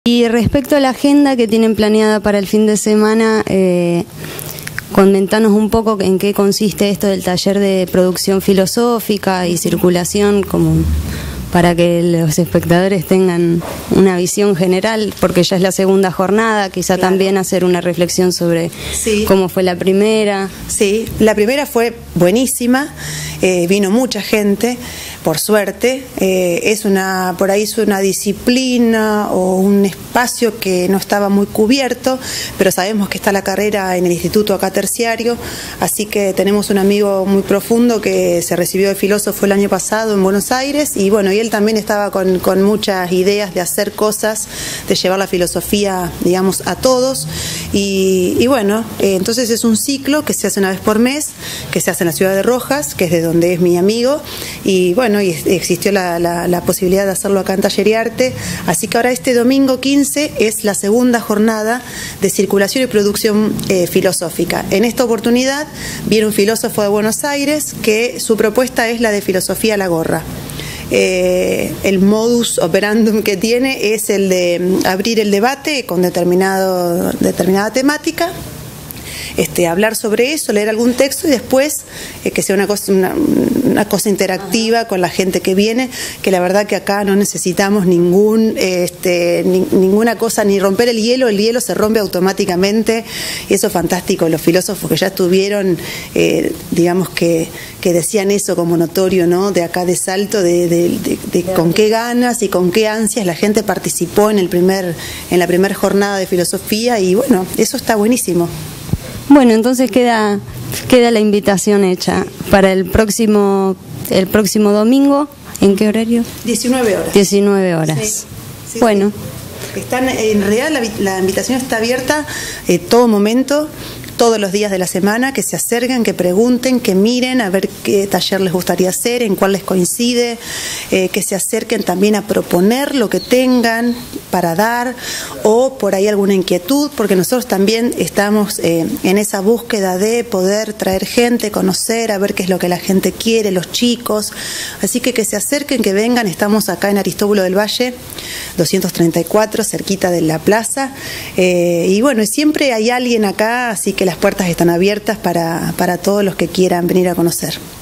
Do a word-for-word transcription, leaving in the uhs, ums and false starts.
Y respecto a la agenda que tienen planeada para el fin de semana, eh, comentanos un poco en qué consiste esto del taller de producción filosófica y circulación, como para que los espectadores tengan una visión general, porque ya es la segunda jornada, quizá claro. También hacer una reflexión sobre sí. Cómo fue la primera. Sí, la primera fue buenísima, eh, vino mucha gente, por suerte, eh, es una, por ahí es una disciplina o un espacio que no estaba muy cubierto, pero sabemos que está la carrera en el instituto acá terciario, así que tenemos un amigo muy profundo que se recibió de filósofo el año pasado en Buenos Aires, y bueno, y él también estaba con, con muchas ideas de hacer cosas, de llevar la filosofía, digamos, a todos, y, y bueno, eh, entonces es un ciclo que se hace una vez por mes, que se hace en la ciudad de Rojas, que es de donde es mi amigo, y bueno, y existió la, la, la posibilidad de hacerlo acá en Taller y Arte, así que ahora este domingo quince es la segunda jornada de circulación y producción eh, filosófica. En esta oportunidad viene un filósofo de Buenos Aires que su propuesta es la de filosofía a la gorra. Eh, el modus operandum que tiene es el de abrir el debate con determinado, determinada temática, Este, hablar sobre eso, leer algún texto y después eh, que sea una cosa, una, una cosa interactiva con la gente que viene, que la verdad que acá no necesitamos ningún, este, ni, ninguna cosa, ni romper el hielo, el hielo se rompe automáticamente, y eso es fantástico. Los filósofos que ya estuvieron, eh, digamos que, que decían eso como notorio, ¿no? De acá de Salto, de, de, de, de con qué ganas y con qué ansias la gente participó en, el primer, en la primera jornada de filosofía, y bueno, eso está buenísimo. Bueno, entonces queda queda la invitación hecha para el próximo el próximo domingo. ¿En qué horario? diecinueve horas. diecinueve horas. Sí, sí, bueno. Sí. Están, en realidad la, la invitación está abierta en eh, todo momento, todos los días de la semana, que se acerquen, que pregunten, que miren a ver qué taller les gustaría hacer, en cuál les coincide, eh, que se acerquen también a proponer lo que tengan para dar, o por ahí alguna inquietud, porque nosotros también estamos eh, en esa búsqueda de poder traer gente, conocer, a ver qué es lo que la gente quiere, los chicos, así que que se acerquen, que vengan. Estamos acá en Aristóbulo del Valle doscientos treinta y cuatro, cerquita de la plaza, eh, y bueno, siempre hay alguien acá, así que las puertas están abiertas para, para todos los que quieran venir a conocer.